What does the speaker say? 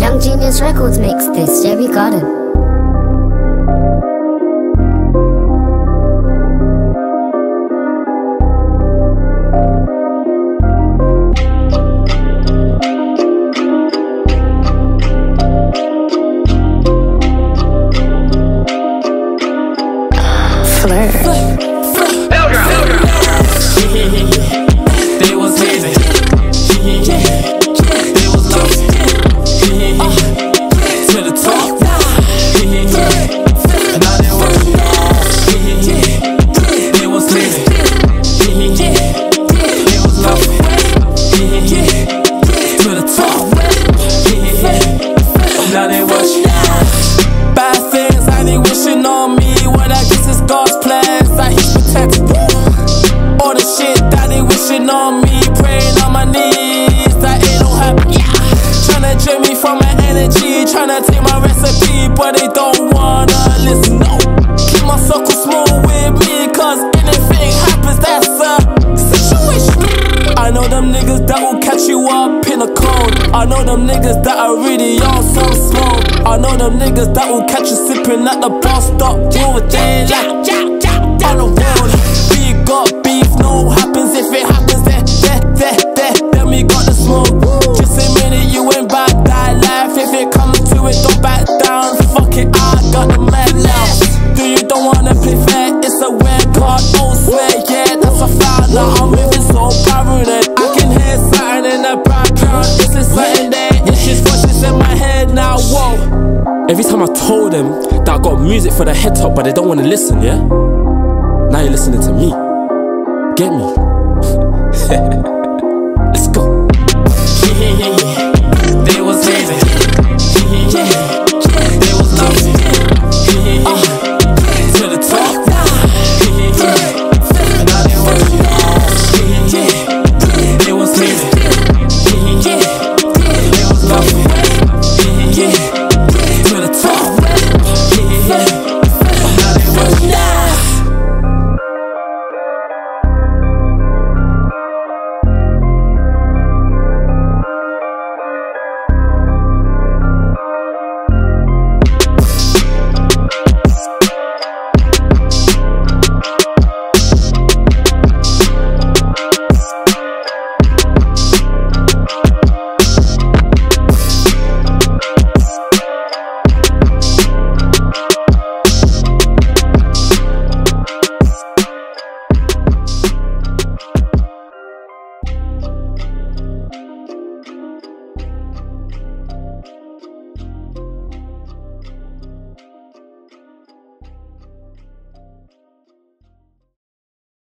YounGenius Records makes this Jerry Garden. They was lazy. They was lost. To the top. Now they was. They was lazy. They was lost. To the top. Now they was. Bad things I they wishing on me. When I guess it's God's plans that He's protected. All the shit that they wishing on me, praying on my knees that it don't happen. Tryna drain me from my energy, tryna take my recipe, but they don't wanna listen. No, keep my circle small with me, cause anything happens, that's a situation. I know them niggas that will catch you up in a cold. I know them niggas that are really on some smoke. I know them niggas that will catch you sipping at the bus stop over there like on the road. We got beef, no happens if it happens there. Then we got the smoke. Just a minute you ain't back that life. If it comes to it, don't back down. Fuck it, I got the mad laugh. Do you don't wanna play fair? It's a weird card, oh swear, yeah, that's a foul. Now I'm moving so paranoid. I can hear something in the background. Is it something there? It's just voices in my head now, whoa. Every time I told them that I got music for the head top, but they don't wanna listen, yeah? Now you're listening to me. Get me? Let's go.